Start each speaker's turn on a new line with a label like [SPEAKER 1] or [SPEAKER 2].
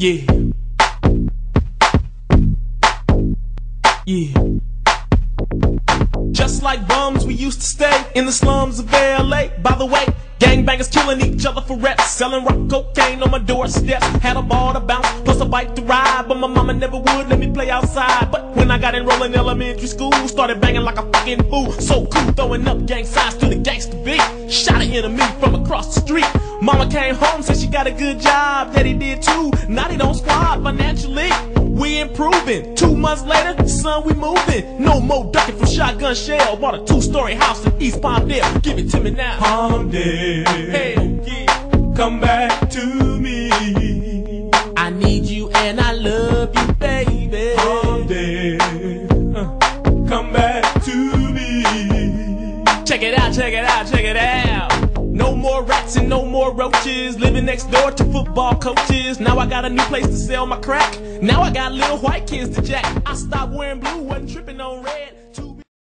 [SPEAKER 1] Yeah. Yeah. Just like bums, we used to stay in the slums of LA. By the way, gangbangers killing each other for reps, selling rock cocaine on my doorsteps. Had a ball to bounce, plus a bike to ride, but my mama never would let me play outside. But when I got enrolled in elementary school, started banging like a fucking fool. So cool, throwing up gang signs to the gangster beat. Shot an enemy from across the street. Mama came home, said she got a good job. Daddy did too, now they don't squad financially. We improving. 2 months later, son, we moving. No more ducking from shotgun shell. Bought a 2-story house in East Palmdale. Give it to me now.
[SPEAKER 2] Palmdale,
[SPEAKER 1] Hell yeah.
[SPEAKER 2] come back to me.
[SPEAKER 1] I need you and I love you, baby.
[SPEAKER 2] Palmdale, come back to me.
[SPEAKER 1] Check it out, check it out, check it out. No more rats and no more roaches. Living next door to football coaches. Now I got a new place to sell my crack. Now I got little white kids to jack. I stopped wearing blue, wasn't tripping on red.